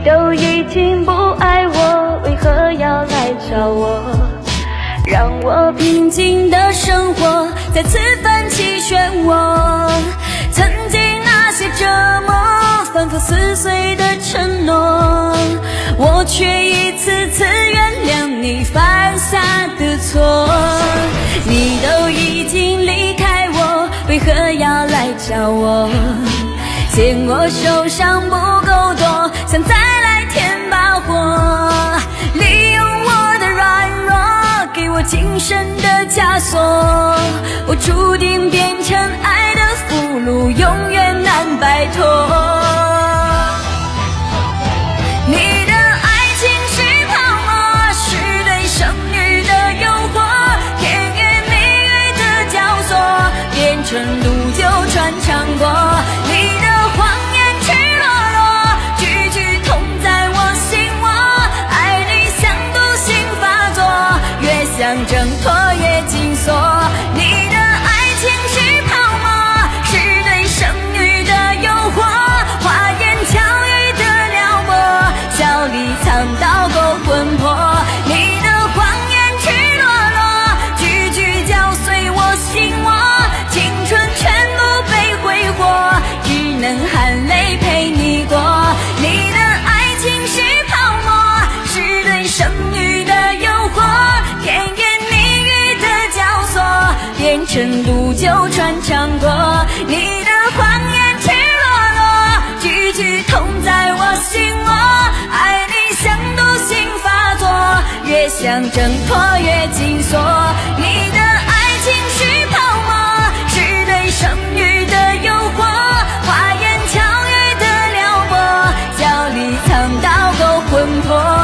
都已经不爱我，为何要来找我？让我平静的生活再次泛起漩涡。曾经那些折磨，反复撕碎的承诺，我却一次次原谅你犯下的错。你都已经离开我，为何要来找我？嫌我受伤不够多，想再来添把火，利用我的软弱，给我精神的枷锁，我注定变成爱的俘虏，永远难摆脱。你的爱情是泡沫，是对生育的诱惑，甜言蜜语的教唆，变成路就穿肠过。你的谎言赤裸裸，句句痛在我心窝，爱你像毒性发作，越想挣脱越紧锁。你的爱情是泡沫，是对生育的诱惑，花言巧语的撩拨，笑里藏刀够魂魄。你的谎言赤裸裸，句句嚼碎我心窝，青春全部被挥霍，只能含泪陪你过。你的爱情是泡沫，是对生育的诱惑，甜言蜜语的教唆，变成毒酒穿肠过。你的谎言赤裸裸，句句痛在我心窝，爱你像毒性发作，越想挣脱越紧锁。你的爱情是泡沫，是对生育的诱惑，花言巧语的撩拨，笑里藏刀够魂魄。